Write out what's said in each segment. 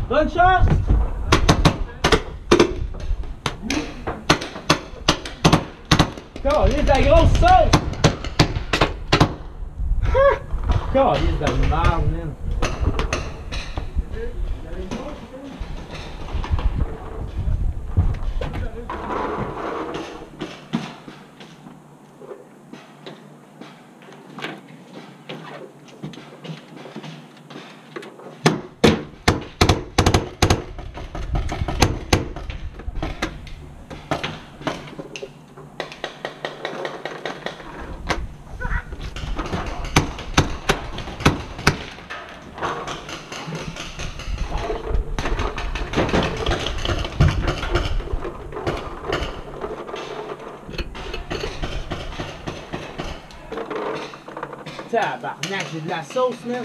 Bonne chance! Calisse de la grosse sauce! Calisse de la merde, man! Tabarnak, j'ai de la sauce, man!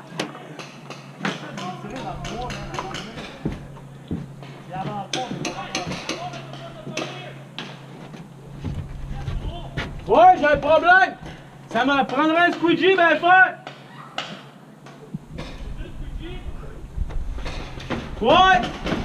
Ouais, j'ai un problème! Ça m'en prendrait un squeegee, ben frère! Ouais!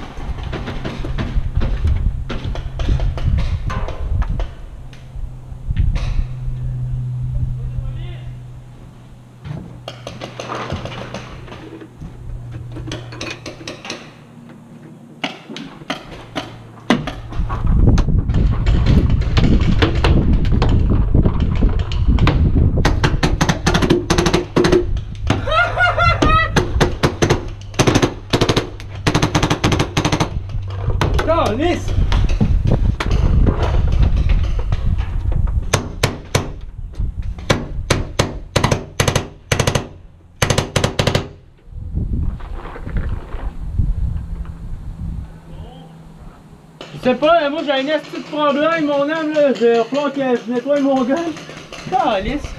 Calisse! Je sais pas, moi j'ai un petit problème, mon âme là, je vais falloir que je nettoie mon gun. Calisse!